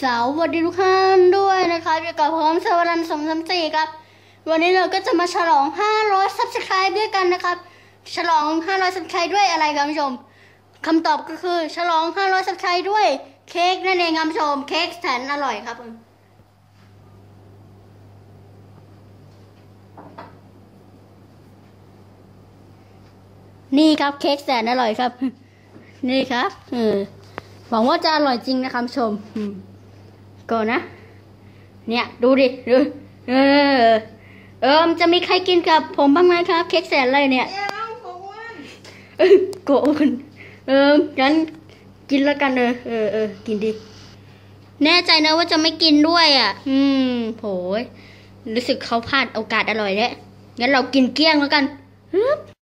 สวัสดีทุกท่านด้วยนะครับอยู่กับผมสวรันท์234ครับวันนี้เราก็จะมาฉลอง500 Subscribe ด้วยกันนะครับฉลอง500 Subscribe ด้วยอะไรครับผู้ชมคำตอบก็คือฉลอง500 Subscribe ด้วยเค้กนั่นเองครับผู้ชมเค้กแสนอร่อยครับนี่ครับเค้กแสนอร่อยครับนี่ครับหวังว่าจะอร่อยจริงนะครับผู้ชมก่อนนะเนี่ยดูดิดูจะมีใครกินกับผมบ้างไหมครับเค้กแสนอะไรเนี่ยโกนงั้นกินแล้วกันกินดิแน่ใจนะว่าจะไม่กินด้วยอ่ะโหยรู้สึกเขาพลาดโอกาสอร่อยแล้วงั้นเรากินเกลี้ยงแล้วกัน